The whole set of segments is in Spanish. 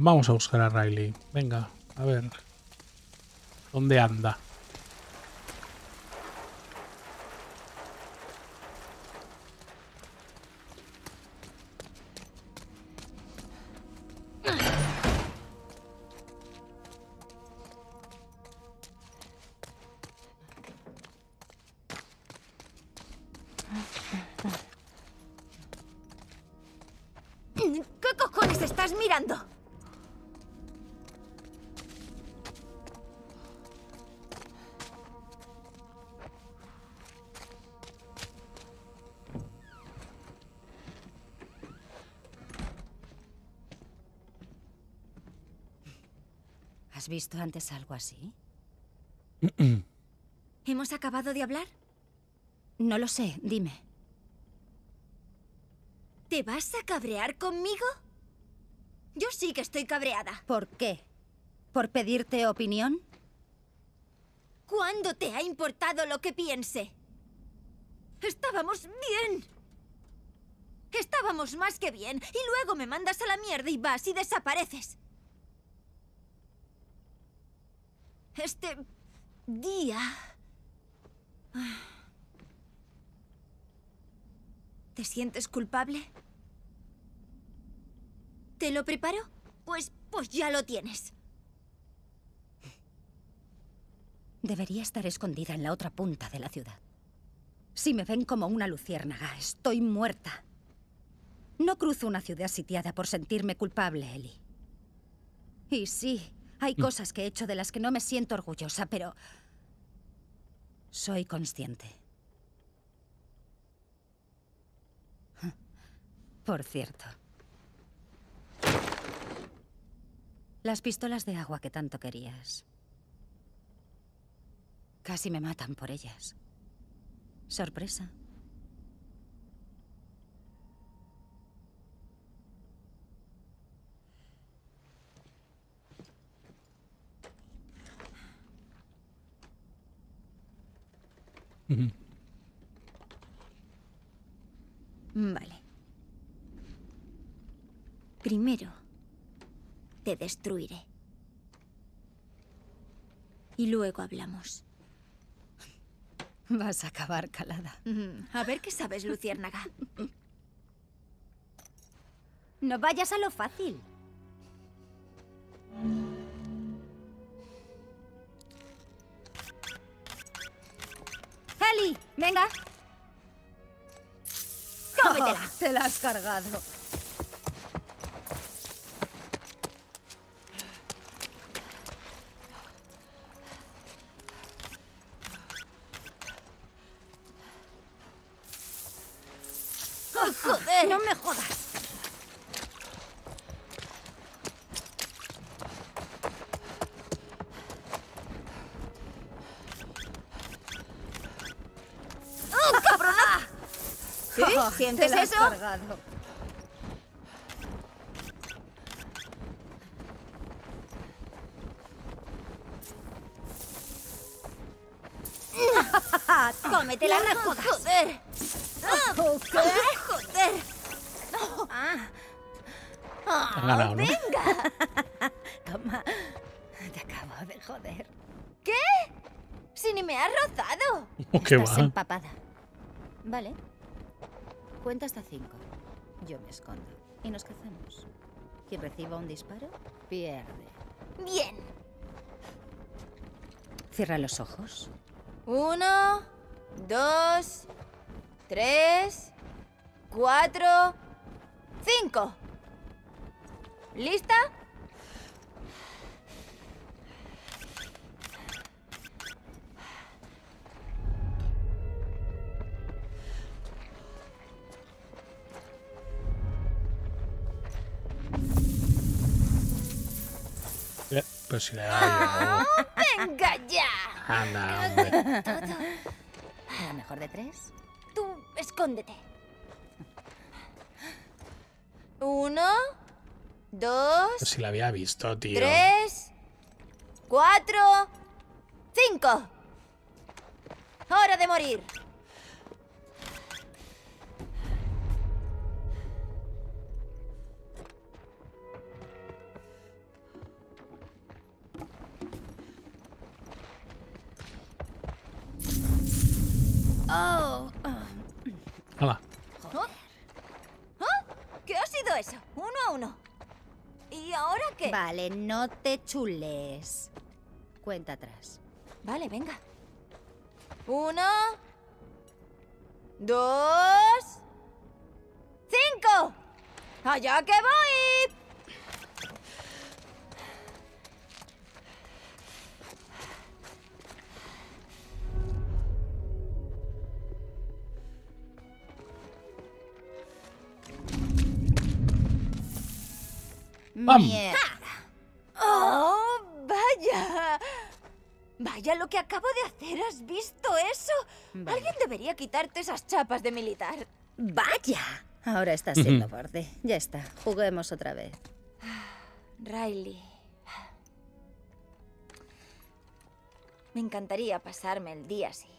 Vamos a buscar a Riley. Venga, a ver. ¿Dónde anda? ¿Qué cojones estás mirando? ¿Has visto antes algo así? ¿Hemos acabado de hablar? No lo sé, dime. ¿Te vas a cabrear conmigo? Yo sí que estoy cabreada. ¿Por qué? ¿Por pedirte opinión? ¿Cuándo te ha importado lo que piense? Estábamos bien. Estábamos más que bien. Y luego me mandas a la mierda y vas y desapareces. Este día... ¿Te sientes culpable? ¿Te lo preparo? Pues ya lo tienes. Debería estar escondida en la otra punta de la ciudad. Si me ven como una luciérnaga, estoy muerta. No cruzo una ciudad sitiada por sentirme culpable, Ellie. Y sí, hay cosas que he hecho de las que no me siento orgullosa, pero... soy consciente. Por cierto. Las pistolas de agua que tanto querías. Casi me matan por ellas. Sorpresa. Vale. Primero, te destruiré. Y luego hablamos. Vas a acabar calada. A ver qué sabes, luciérnaga. No vayas a lo fácil. Ellie, venga. ¡Cómetela! Te la has cargado. ¡Oh, joder! No me jodas. ¡Oh, cabrona! ¿Sí? ¿Sientes Te la has eso? cargado. ¡Cómetela, No me no jodas. joder! ¿Qué? ¡Joder! Han ganado, ¿no? ¡Venga! Toma. Te acabo de joder. ¿Qué? ¡Si ni me has rozado! ¿Qué Estás va? empapada. Vale. Cuenta hasta 5. Yo me escondo. Y nos cazamos. Quien reciba un disparo, pierde. Bien. Cierra los ojos. 1, 2, 3, 4, 5. ¿Lista? Pero si le da yo. ¡Venga ya! Anda, hombre. ¿A la mejor de 3? Tú escóndete. 1, 2, Pero si la había visto, tío. 3, 4, 5. Hora de morir. ahora qué? Vale, no te chules. Cuenta atrás. Vale, venga. 1, 2, 5. ¡Allá que voy! ¡Pam! Mierda. ¡Oh, vaya! Vaya lo que acabo de hacer, ¿has visto eso? Vale. Alguien debería quitarte esas chapas de militar. ¡Vaya! Ahora estás siendo borde. Ya está, juguemos otra vez. Riley. Me encantaría pasarme el día así.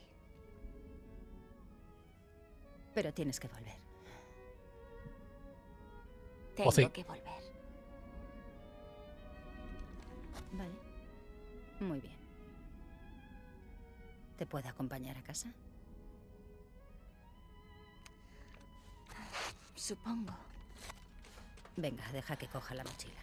Pero tienes que volver. Tengo sí. que volver. Vale. Muy bien. ¿Te puedo acompañar a casa? Supongo. Venga, deja que coja la mochila.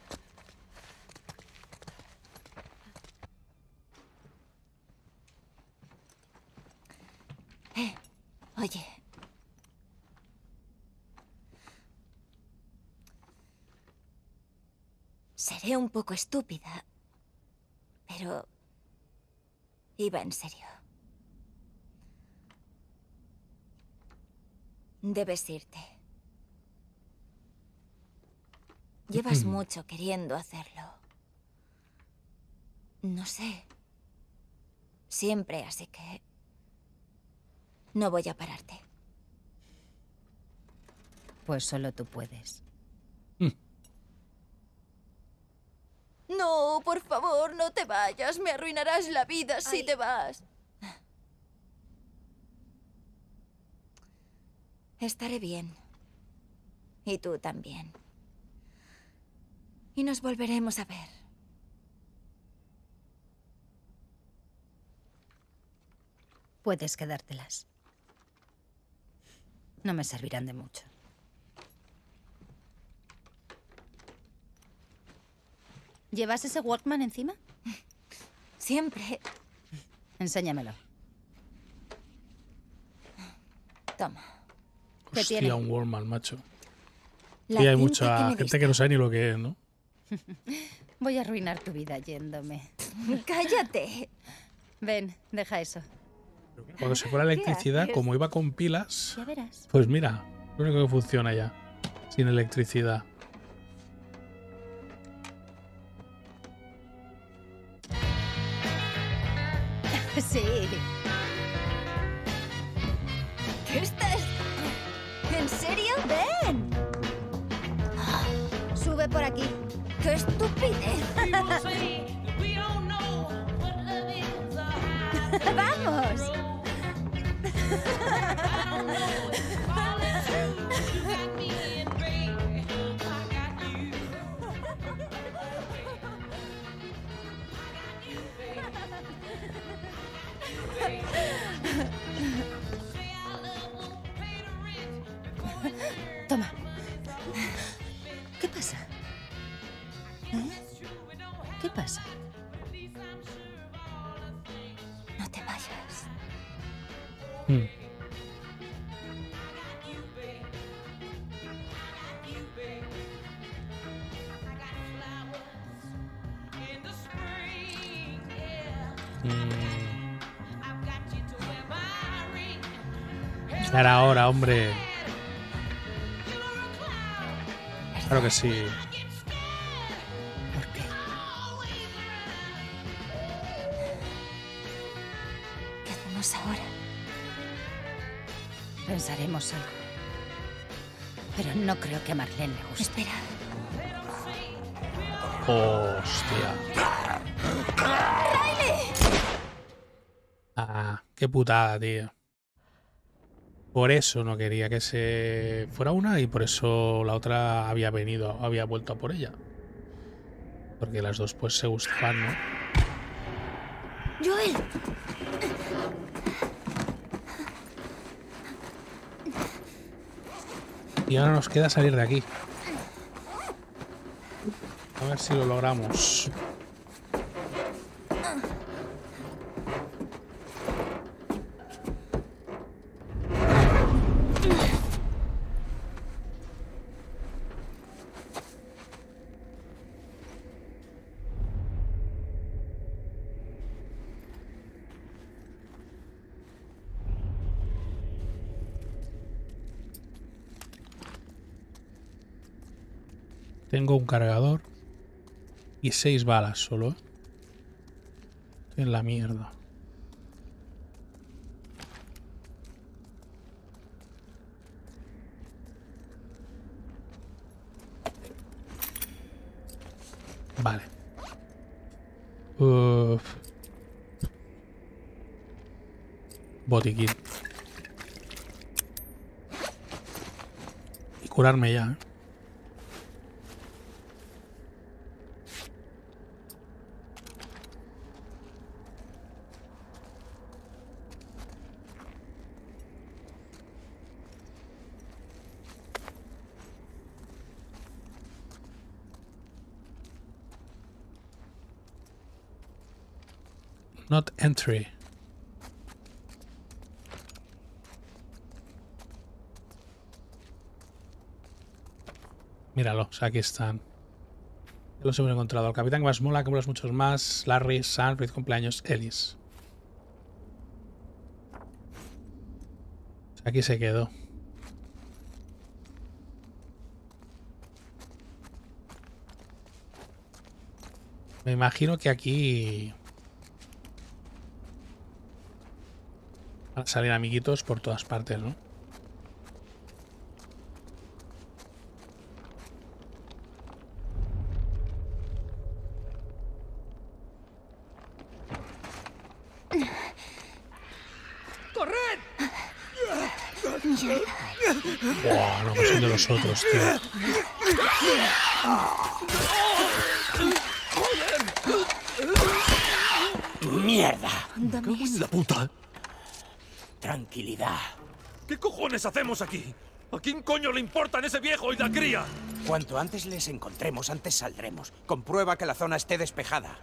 Oye. Seré un poco estúpida, pero iba en serio. Debes irte. Llevas mucho queriendo hacerlo. No sé. Siempre, así que no voy a pararte. Pues solo tú puedes. No, por favor, no te vayas. Me arruinarás la vida si te vas. Estaré bien. Y tú también. Y nos volveremos a ver. Puedes quedártelas. No me servirán de mucho. ¿Llevas ese Walkman encima? Siempre. Enséñamelo. Toma. ¿Qué Hostia, tiene? un Walkman, macho. La Sí, hay cinta mucha que me gente diste. que no sabe ni lo que es, ¿no? Voy a arruinar tu vida yéndome. Cállate. Ven, deja eso. Cuando se fue la electricidad, haces? como iba con pilas, Ya verás. pues mira, lo único que funciona ya, sin electricidad. Sí. ¿Qué estás? ¿En serio? ¡Ven! Sube por aquí. ¡Qué estupidez! ¡Vamos! Toma. ¿Qué pasa? ¿Eh? ¿Qué pasa? No te vayas. Mm. Ya era hora, hombre. Claro que sí. ¿Por qué? ¿Qué hacemos ahora? Pensaremos algo. Pero no creo que a Marlene le guste. Espera. Hostia. Ah, qué putada, tío. Por eso no quería que se fuera una y por eso la otra había venido, había vuelto a por ella. Porque las dos pues se gustaban, ¿no? ¡Joel! Y ahora nos queda salir de aquí. A ver si lo logramos. Tengo un cargador y 6 balas solo, ¿eh? Estoy en la mierda. Vale. Botiquín. Y curarme ya, ¿eh? Not entry. Míralos, aquí están. Ya los hemos encontrado. El capitán más mola, como los muchos más. Larry, Sam, feliz cumpleaños, Ellis. Aquí se quedó. Me imagino que aquí van a salir amiguitos por todas partes, ¿no? ¡Corred! Buah, no, que son de los otros, tío. ¡Mierda! Dame eso. ¡La puta! Tranquilidad. ¿Qué cojones hacemos aquí? ¿A quién coño le importan ese viejo y la cría? Cuanto antes les encontremos, antes saldremos. Comprueba que la zona esté despejada.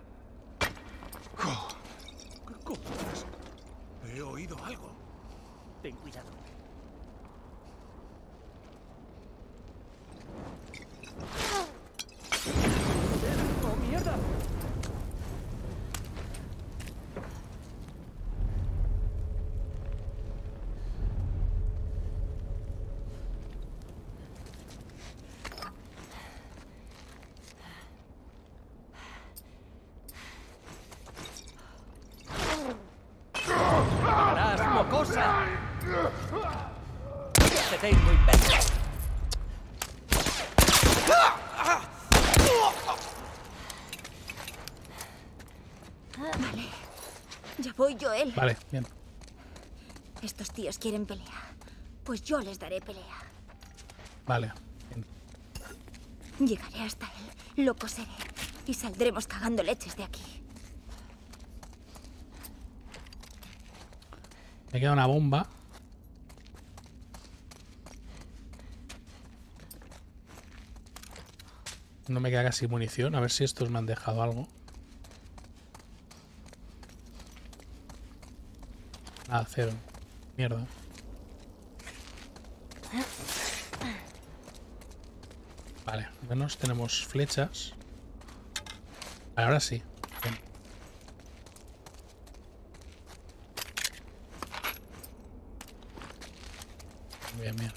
¿Qué cojones? He oído algo. Ten cuidado. ¡Oh, mierda! ¡Harás, mocosa! ¡Te tengo, imbécil! Vale. Ya voy, Joel. Vale, bien. Estos tíos quieren pelea. Pues yo les daré pelea. Vale. Bien. Llegaré hasta él, lo coseré y saldremos cagando leches de aquí. Me queda una bomba. No me queda casi munición. A ver si estos me han dejado algo. Nada, cero. Mierda. Vale, al menos tenemos flechas. Vale, ahora sí. Bien. Bien, bien.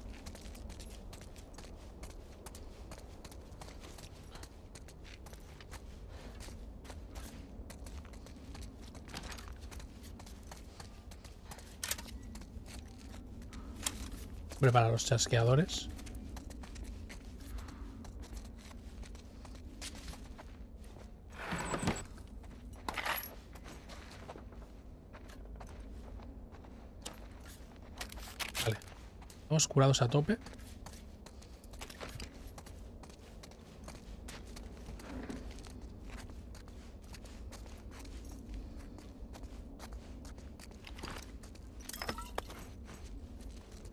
Prepara los chasqueadores. Vale. Estamos curados a tope.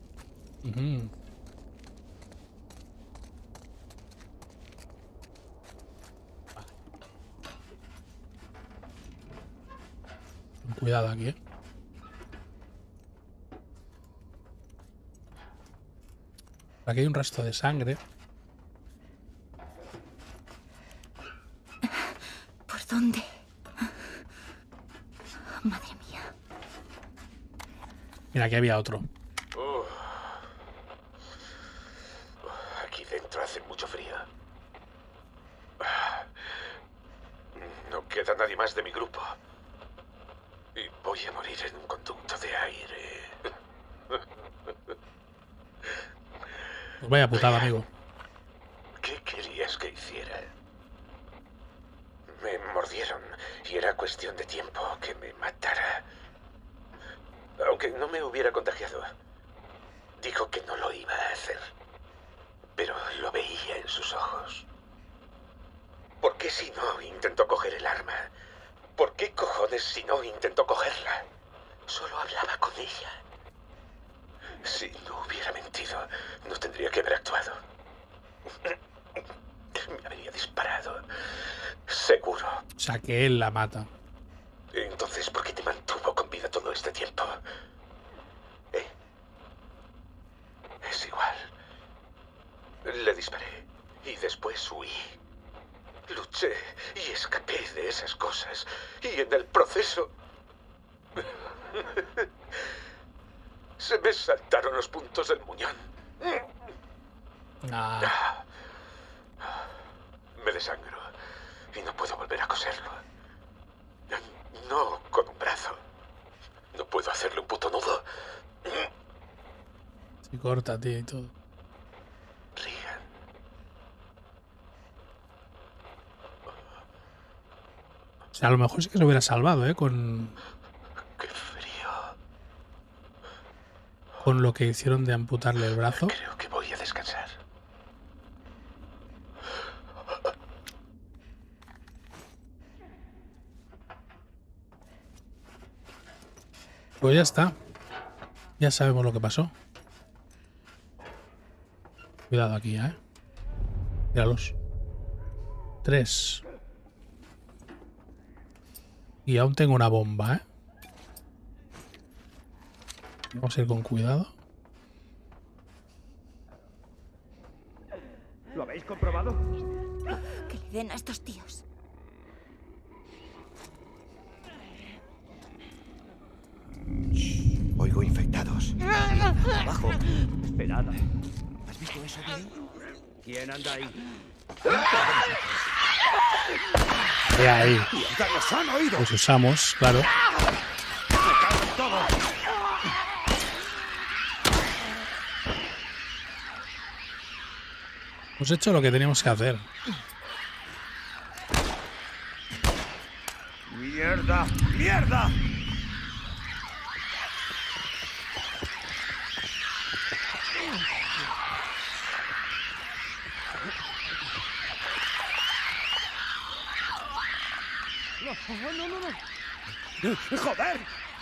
Ujú. Cuidado aquí, ¿eh? Aquí hay un rastro de sangre. ¿Por dónde? Madre mía. Mira, aquí había otro. Aquí dentro hace mucho frío. No queda nadie más de mi grupo. Y voy a morir en un conducto de aire. Pues vaya putada, amigo. ¿Qué querías que hiciera? Me mordieron y era cuestión de tiempo que me matara. Aunque no me hubiera contagiado. Dijo que no lo iba a hacer. Pero lo veía en sus ojos. ¿Por qué si no intentó coger el arma? ¿Por qué cojones si no intentó cogerla? Solo hablaba con ella. Si no hubiera mentido, no tendría que haber actuado. Me habría disparado. Seguro. O sea, que él la mata. Entonces, ¿por qué te mantuvo con vida todo este tiempo? Es igual. Le disparé y después huí. Luché y escapé de esas cosas. Y en el proceso... se me saltaron los puntos del muñón. Ah, Me desangro y no puedo volver a coserlo. No con un brazo. No puedo hacerle un puto nudo. se corta, tío, y todo. Regan. O sea, a lo mejor sí que se hubiera salvado, ¿eh? Con Qué frío. lo que hicieron de amputarle el brazo. Creo que voy a descansar. Pues ya está. Ya sabemos lo que pasó. Cuidado aquí, ¿eh? Míralos. 3. Y aún tengo una bomba, ¿eh? Vamos a ir con cuidado. ¿Lo habéis comprobado? Que le den a estos tíos. Oigo infectados. Abajo. Esperad. ¿Has visto eso, Billy? ¿Quién anda ahí? Ahí. ¡Ya los han oído! Pues usamos, claro. ¡Me cago en todo! Hemos hecho lo que teníamos que hacer. ¡Mierda! ¡Mierda! No. ¡Joder!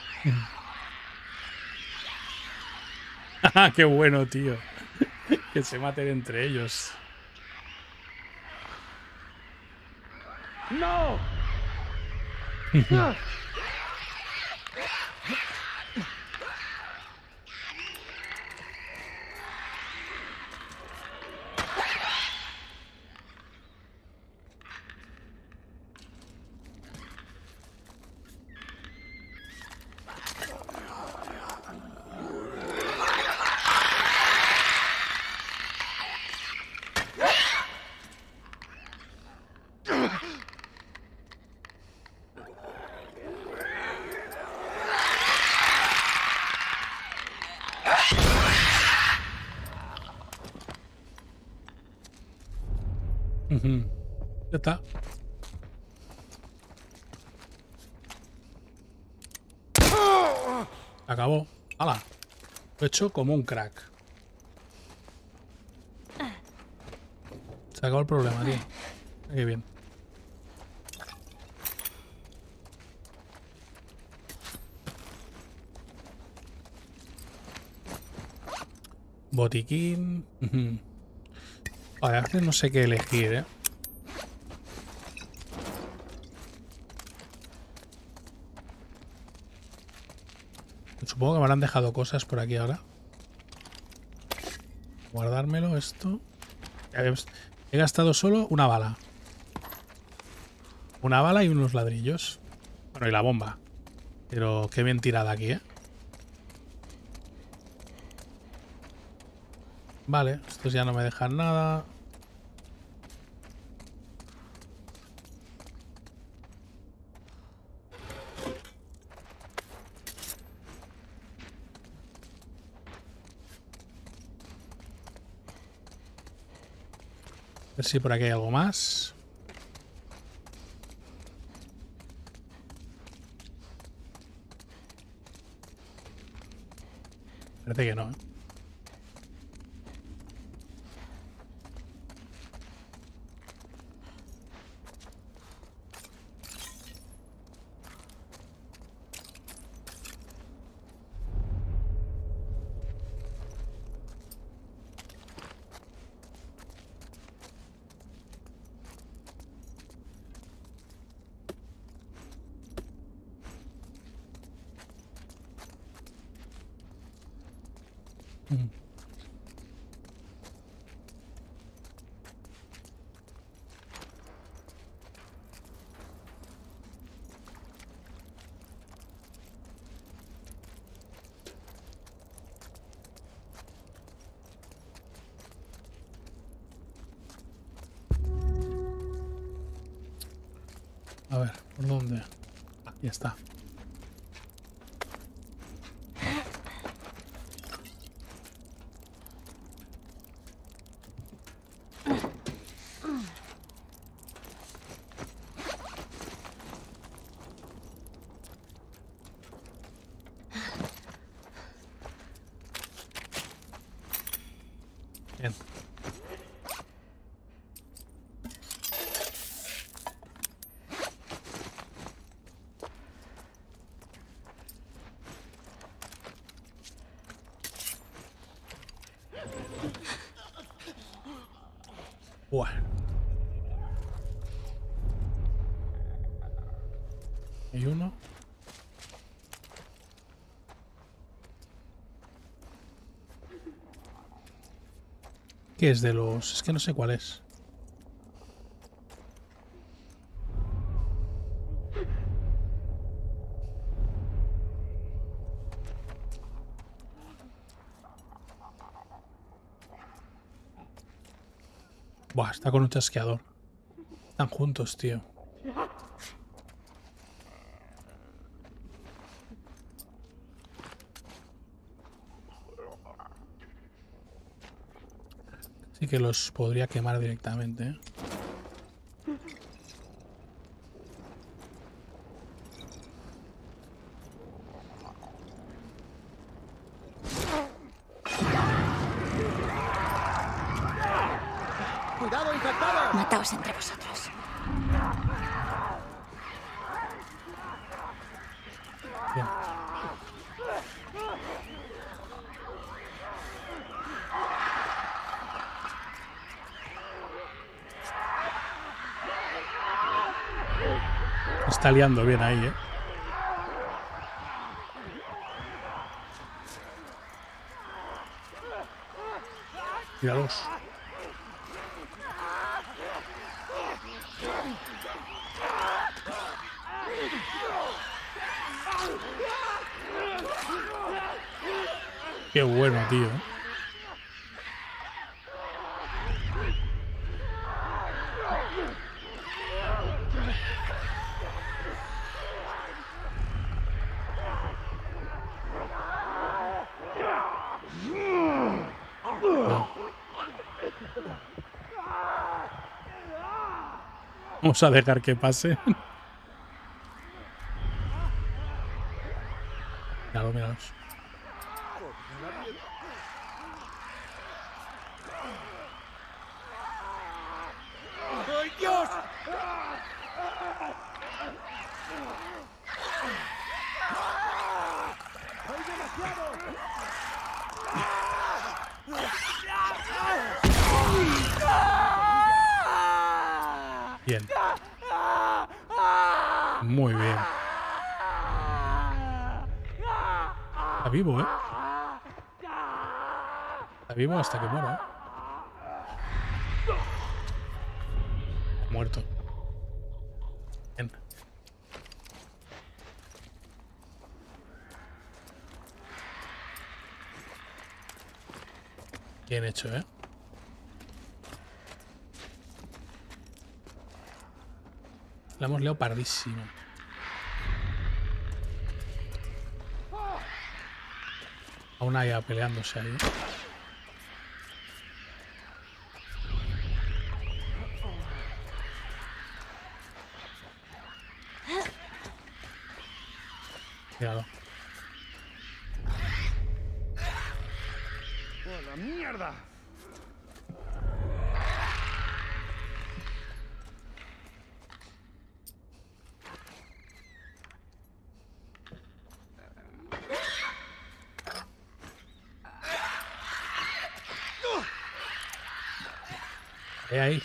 ¡Qué bueno, tío! Que se maten entre ellos. ¡No! Ya está. Acabó. ¡Hala! Lo he hecho como un crack. Se acabó el problema, tío. Qué bien. Botiquín. Vale, a veces no sé qué elegir, ¿eh? Supongo que me habrán dejado cosas por aquí ahora. Guardármelo esto. He gastado solo una bala. Una bala y unos ladrillos. Bueno, y la bomba. Pero qué bien tirada aquí, ¿eh? Vale, estos ya no me dejan nada. A ver si por aquí hay algo más. Parece que no, ¿eh? A ver, ¿por dónde? Ah, ya está. Bien. Bueno. Hay uno. ¿Qué es de los...? Es que no sé cuál es. Buah, está con un chasqueador. Están juntos, tío. Sí que los podría quemar directamente, ¿eh? ¡Cuidado, infectados! Mataos entre vosotros. Bien. Está liando bien ahí, ¿eh? Míralos. Qué bueno, tío. Vamos a dejar que pase. Míralo, míralos. ¡Ay, Dios! ¡Hay demasiado! Bien. Muy bien. Está vivo, ¿eh? Está vivo hasta que muera, ¿eh? Muerto. Bien. Bien hecho, ¿eh? La hemos liado pardísimo. Aún hay peleándose ahí. Míralo. ¡Oh, la mierda! Ahí.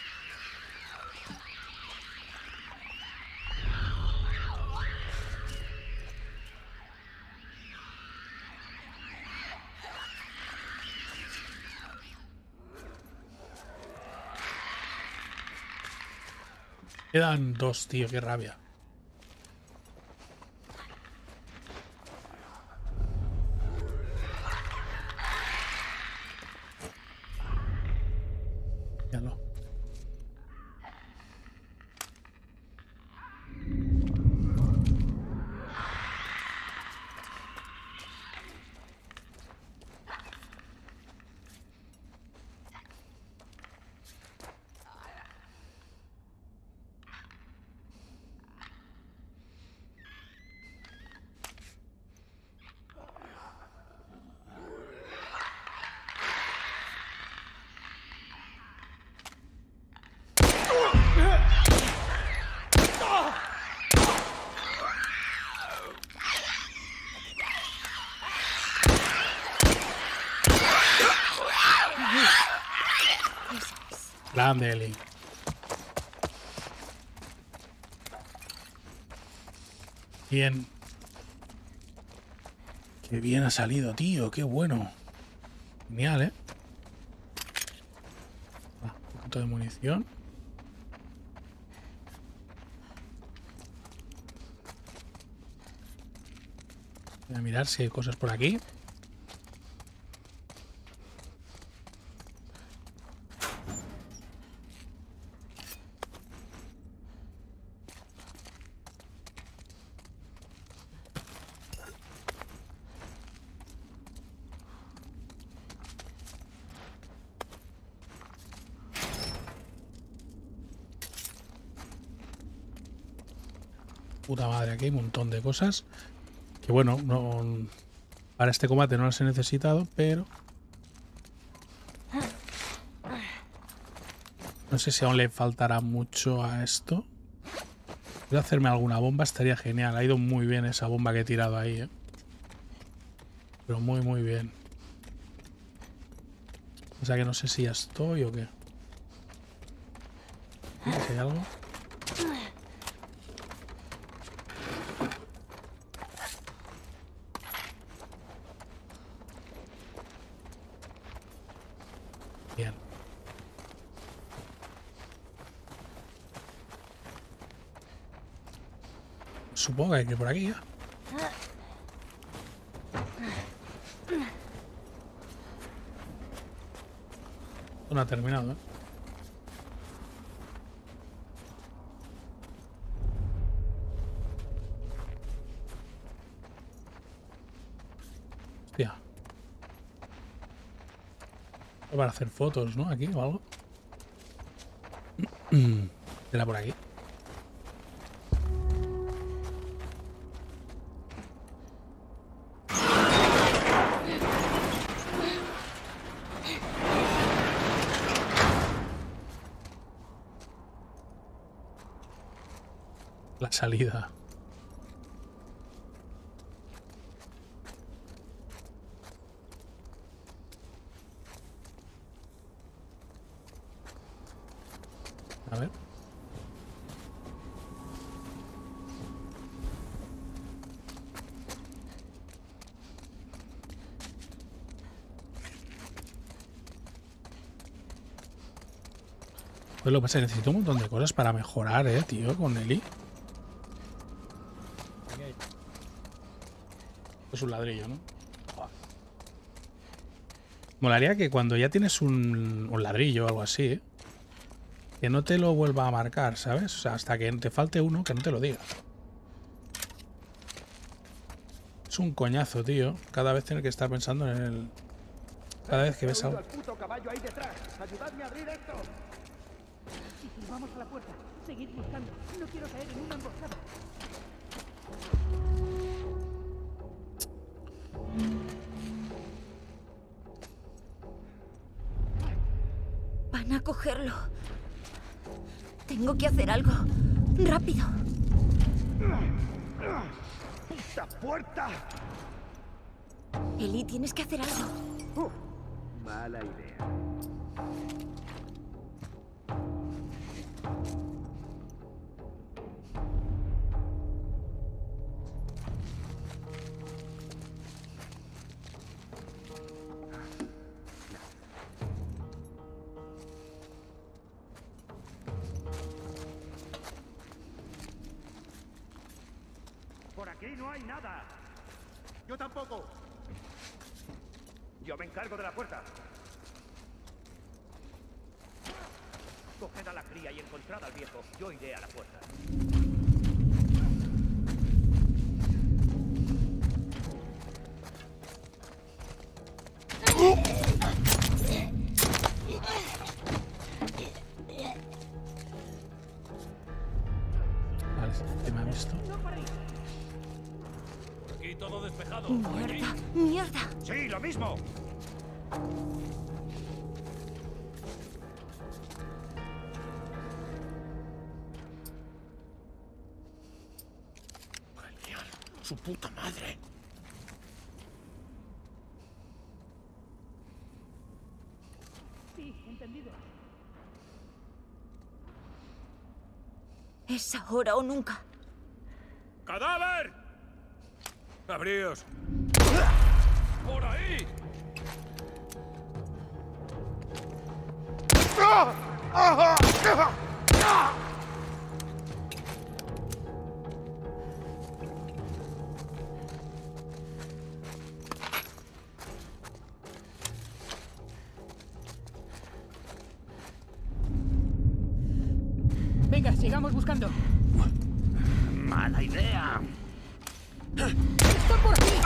Quedan dos, tío, qué rabia. Míralo. Grande, Eli. Bien. Qué bien ha salido, tío. Qué bueno. Genial, ¿eh? Ah, un poquito de munición. Voy a mirar si hay cosas por aquí. Puta madre, aquí hay un montón de cosas que bueno, no, para este combate no las he necesitado, pero no sé si aún le faltará mucho a esto. Voy a hacerme alguna bomba, estaría genial. Ha ido muy bien esa bomba que he tirado ahí, ¿eh? Pero muy, muy bien. O sea que no sé si ya estoy o qué. ¿Si hay algo? Bien. Supongo que hay que ir por aquí ya. Esto no ha terminado, ¿eh? Hostia. Para hacer fotos, ¿no? Aquí o algo. ¿Será por aquí? La salida. A ver. Pues lo que pasa es que necesito un montón de cosas para mejorar, tío, con Eli. Es un ladrillo, ¿no? Molaría que cuando ya tienes un ladrillo o algo así, que no te lo vuelva a marcar, ¿sabes? O sea, hasta que te falte uno, que no te lo diga. Es un coñazo, tío. Cada vez tener que estar pensando en el... Cada vez que ves algo. ¡El puto caballo ahí detrás! ¡Ayudadme a abrir esto! Sí, vamos a la puerta. Seguid buscando. No quiero caer en una emboscada. Van a cogerlo. Tengo que hacer algo. Rápido. ¡Puta puerta! Eli, tienes que hacer algo. Mala idea. Por aquí no hay nada. Yo tampoco. Yo me encargo de la puerta. Coged a la cría y encontrad al viejo. Yo iré a la puerta. Vale, ¿qué me ha visto? Aquí todo despejado. ¡Mierda! ¡Mierda! ¡Sí, lo mismo! Genial. Su puta madre. Sí, entendido. Es ahora o nunca. ¡Cadáver! ¡Abríos! ¡Por ahí! Venga, sigamos buscando. Mala idea. ¡Está por aquí!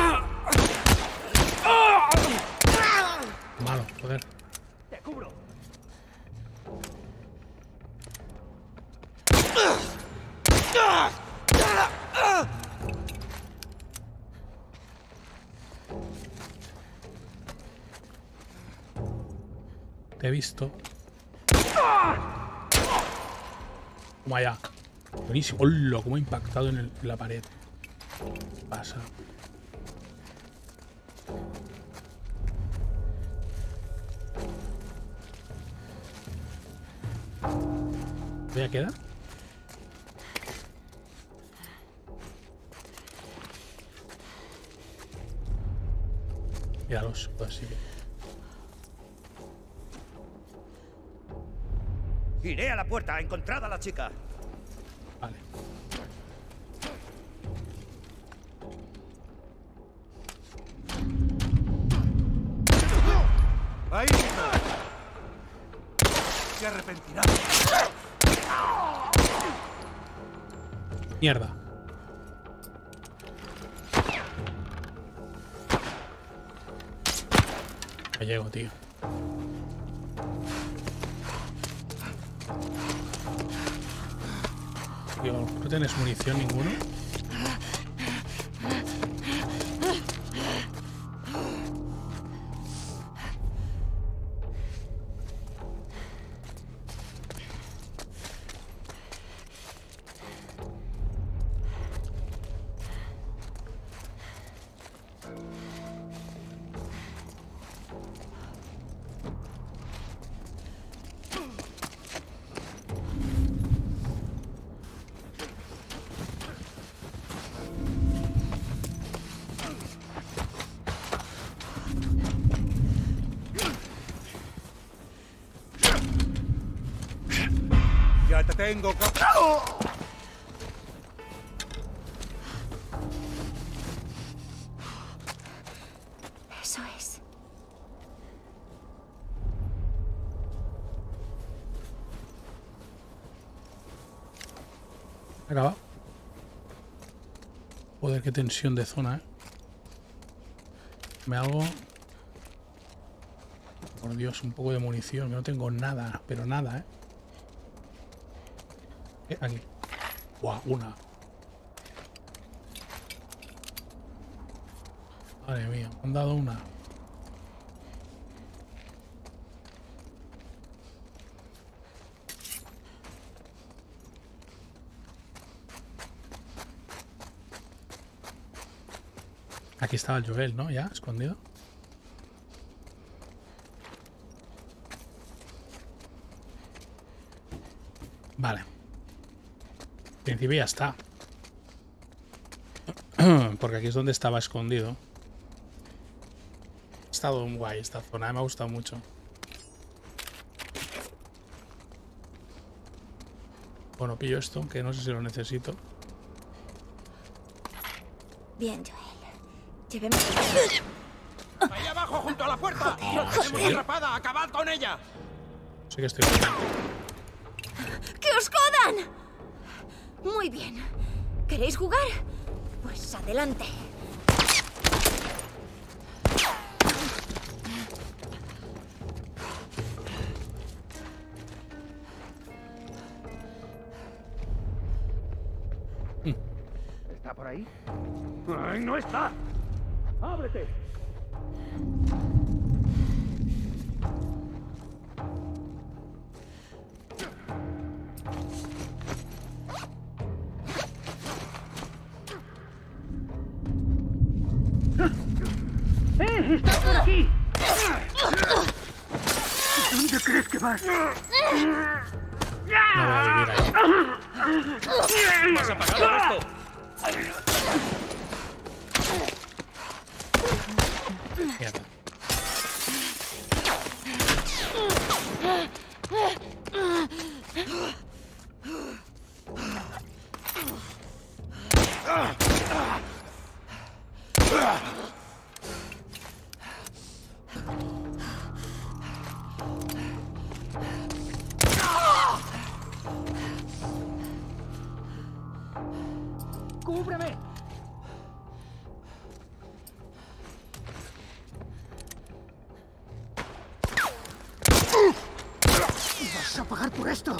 Malo, joder. ¡Te cubro! Te he visto. Toma ya. Buenísimo. ¡Hola! Cómo ha impactado en la pared. ¿Qué pasa? ¿Todavía queda? Míralos, pues sí. Iré a la puerta. Encontrad a la chica. Vale. ¡Ahí! Se arrepentirá. Mierda. Me llego, tío. Tío, ¿no tienes munición ninguno? tengo que... Eso es. Acaba. Joder, qué tensión de zona, Me hago... Por Dios, un poco de munición. Que no tengo nada, pero nada, Aquí. Buah, una. Madre mía, me han dado una. Aquí estaba el Joel, ¿no? Ya, escondido. Vale. En principio ya está. Porque aquí es donde estaba escondido. Ha estado guay esta zona, me ha gustado mucho. Bueno, pillo esto, que no sé si lo necesito. Bien, Joel. Llevemos... ¡Ahí abajo, junto a la puerta! ¡La tenemos atrapada! ¡Acabad con ella! Sí que estoy... ¡Que os jodan! Muy bien. ¿Queréis jugar? Pues adelante. ¿Está por ahí? ¡Ay, no está! ¡Ábrete! ¡Está por aquí! ¿Dónde crees que vas? No voy a vivir ahí. ¿Has apagado esto? Mierda. ¡Cúbreme! ¡Vas a pagar por esto!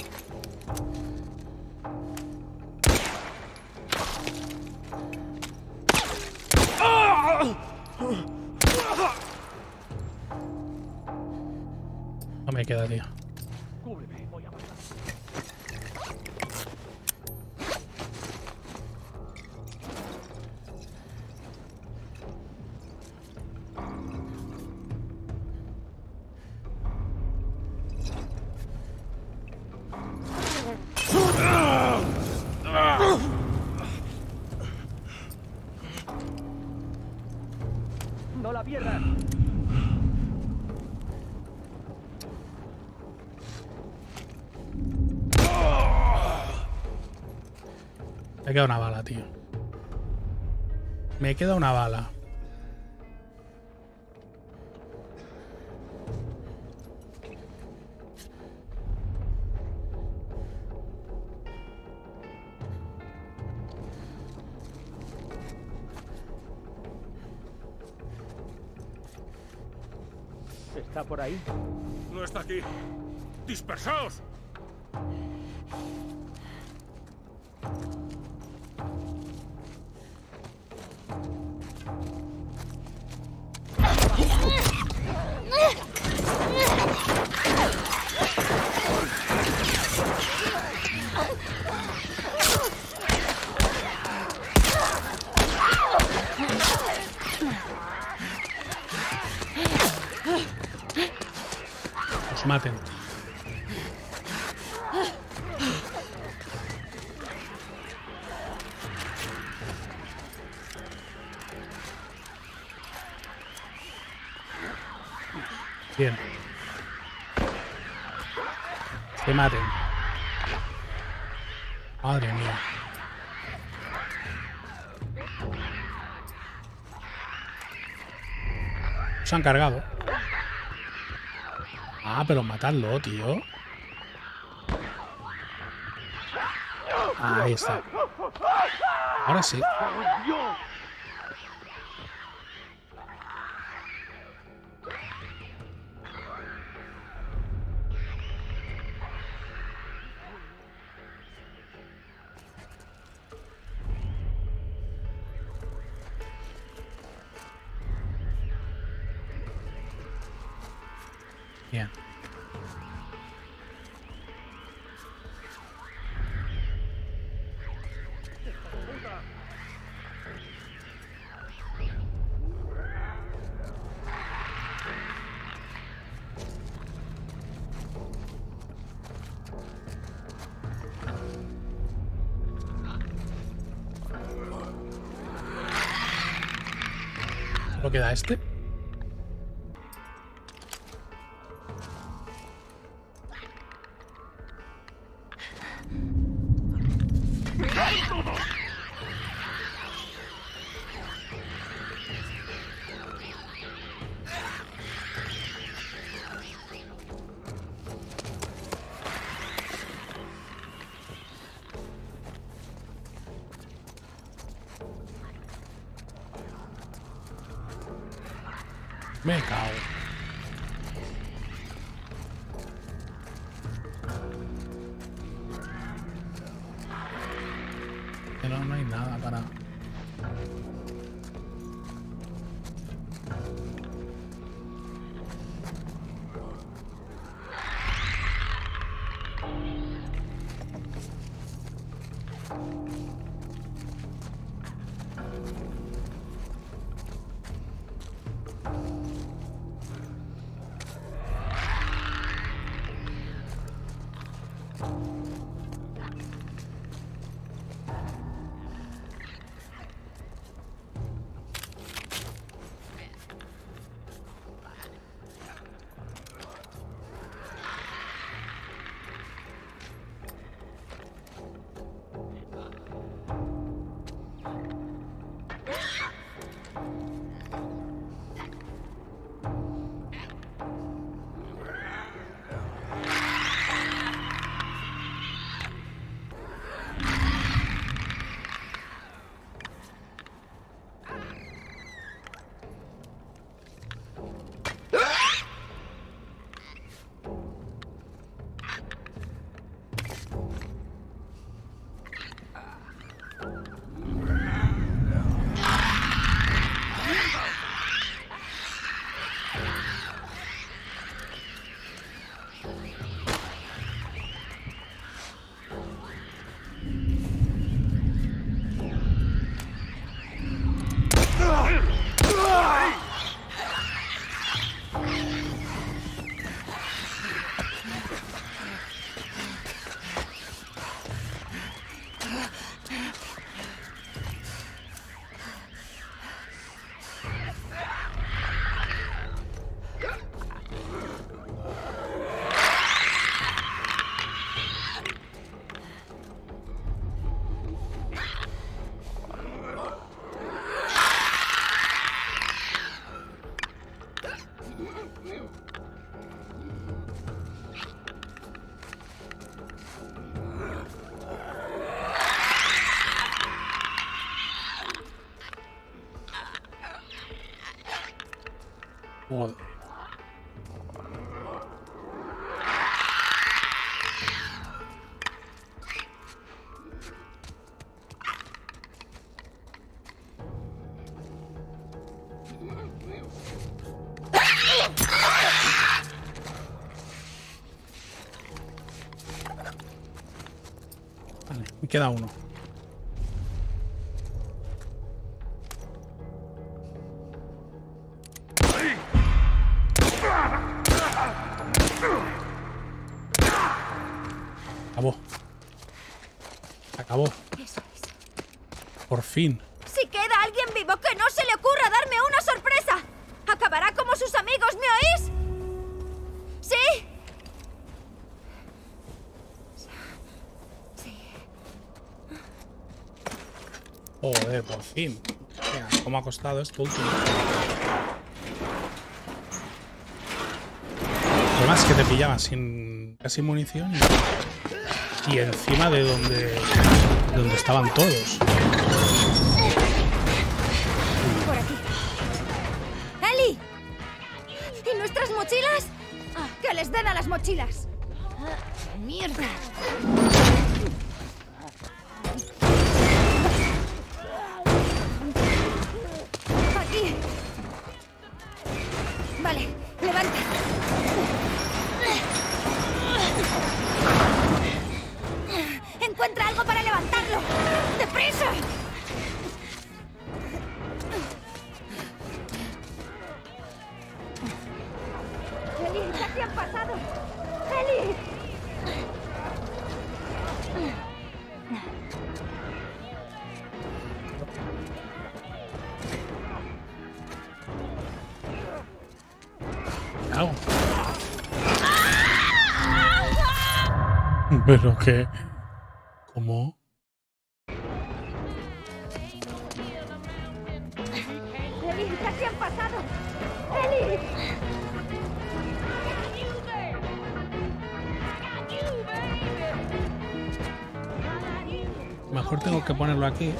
No me queda, tío. Cúbreme, voy a pasar. ¡No la pierdas! Me queda una bala, tío. Me queda una bala. ¿Está por ahí? No está aquí. ¡Dispersaos! Os maten. Bien. Se maten. Madre mía. Se han cargado. Ah, pero matadlo, tío. Ahí está. Ahora sí. Bien. ¿Lo queda este? Me cago. Pero no hay nada para... Joder. Vale, me queda uno. Acabó. Acabó. Eso es. Por fin. Si queda alguien vivo, que no se le ocurra darme una sorpresa. Acabará como sus amigos, ¿me oís? ¿Sí? Sí. Joder, por fin. Mira, ¿cómo ha costado esto último? Además que te pillaba sin casi munición y encima de donde estaban todos. Por aquí. ¡Eli! ¿Y nuestras mochilas? ¡Que les den a las mochilas! ¡Mierda! Aquí. Vale, levanta. Encuentra algo para levantarlo. ¡Deprisa! Eli, casi han pasado. Eli. Hago. Pero que... ¿Cómo? Eli, casi han pasado. Eli. Mejor tengo que ponerlo aquí.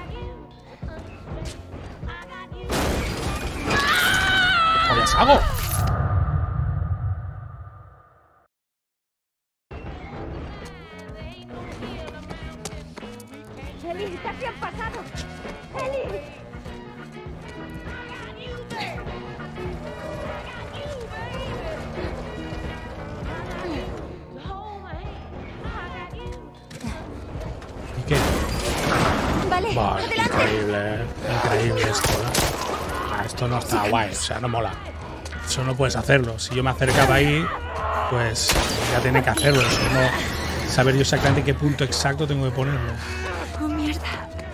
¿Qué les hago? Eli, casi han pasado. Eli. ¿Y qué? Vale, Vale, adelante. increíble, increíble esto, ¿eh? Esto no está guay, o sea, no mola. Eso no puedes hacerlo. Si yo me acercaba ahí, pues ya tiene que hacerlo. Eso no saber yo exactamente qué punto exacto tengo que ponerlo. Oh, mierda.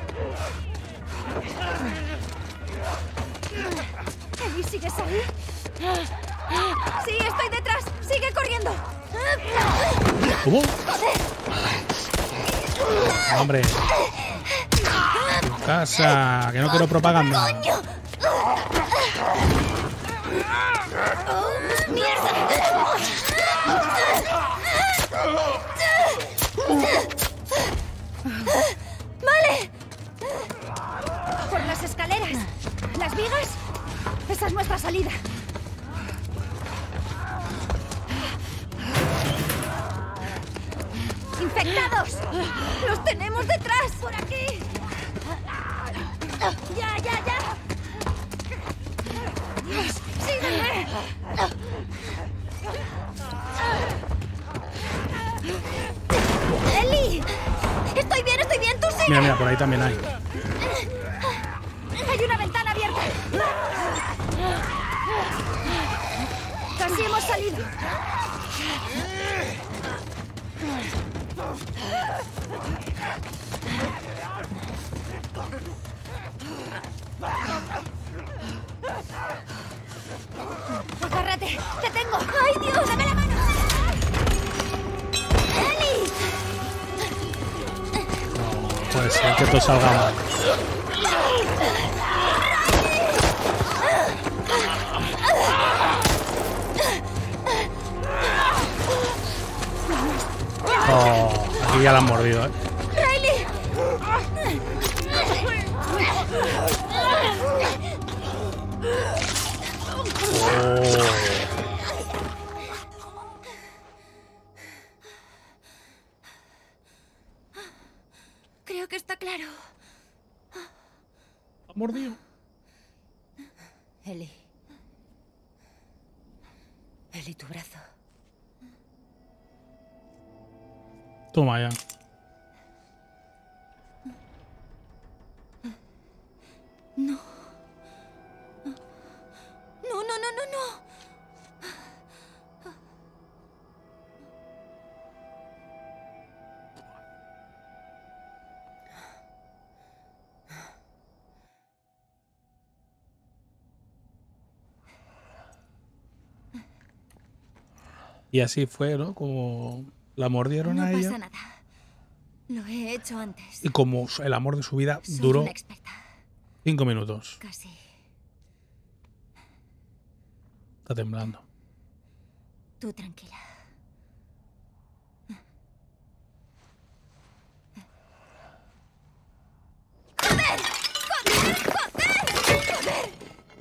Eli, ¿sigues ahí? Sí, estoy detrás. Sigue corriendo. ¿Cómo? Hombre. Tu casa, que no quiero propaganda. ¡Vale! Por las escaleras. ¿Las vigas? Esa es nuestra salida. ¡Infectados! ¡Los tenemos detrás! ¡Por aquí! ¡Ya, ya, ya! ¡Dios! ¡Sígueme! ¡Eli! Estoy bien, tú sigue. Mira, mira, por ahí también hay. Hay una ventana abierta. Casi hemos salido. Agárrate, te tengo. ¡Ay, Dios! ¡Dame la mano! ¡Eli! No puede ser que todo salga mal. Oh, aquí ya la han mordido, ¿eh? ¡Riley! Oh. Creo que está claro. ¿Ha mordido? Eli. Eli, tu brazo. Toma ya. No. No, no, no, no, no. Y así fue, ¿no? Como la mordieron No a ella. pasa nada. Lo he hecho antes. Y como el amor de su vida Soy duró una experta. 5 minutos. Casi. Está temblando. Tú tranquila. ¡Joder! ¡Joder! ¡Joder! ¡Joder!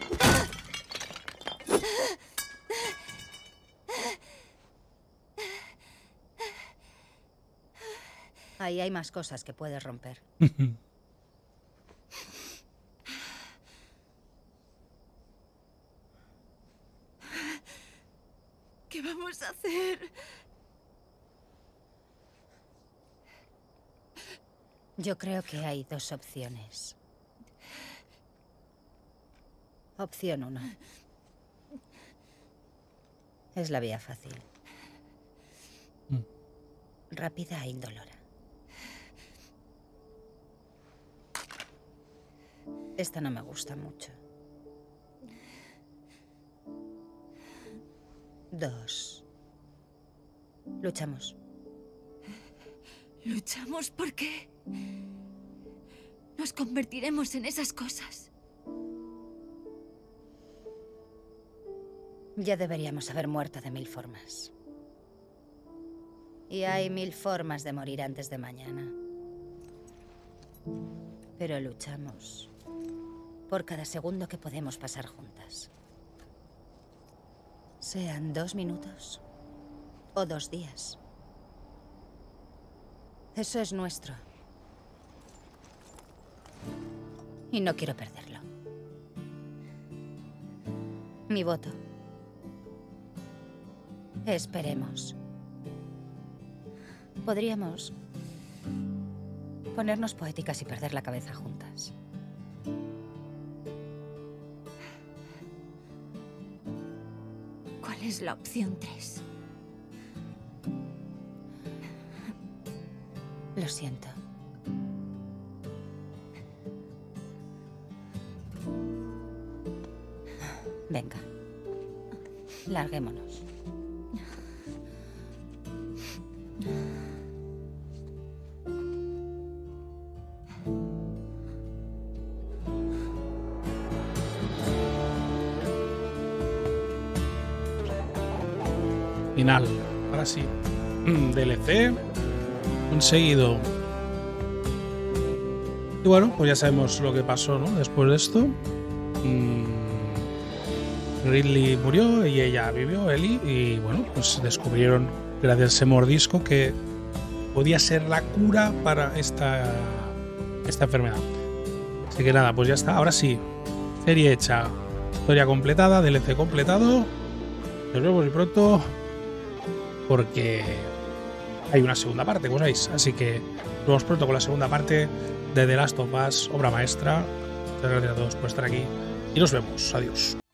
Ahí hay más cosas que puedes romper. ¿Qué vamos a hacer? Yo creo que hay dos opciones. Opción 1. Es la vía fácil. Rápida e indolora. Esta no me gusta mucho. 2. Luchamos. ¿Luchamos por qué? Nos convertiremos en esas cosas. Ya deberíamos haber muerto de 1000 formas. Y hay 1000 formas de morir antes de mañana. Pero luchamos por cada segundo que podemos pasar juntas. Sean 2 minutos o 2 días. Eso es nuestro. Y no quiero perderlo. Mi voto. Esperemos. Podríamos ponernos poéticas y perder la cabeza juntas. ¿Cuál es la opción 3? Lo siento. Venga. Larguémonos. Final. Ahora sí. DLC conseguido. Y bueno, pues ya sabemos lo que pasó, ¿no? Después de esto. Ridley murió y ella vivió, Ellie, y bueno, pues descubrieron, gracias a ese mordisco, que podía ser la cura para esta enfermedad. Así que nada, pues ya está. Ahora sí, serie hecha, historia completada, DLC completado. Nos vemos muy pronto, porque hay una segunda parte, como sabéis. Así que nos vemos pronto con la segunda parte de The Last of Us, obra maestra. Muchas gracias a todos por estar aquí y nos vemos. Adiós.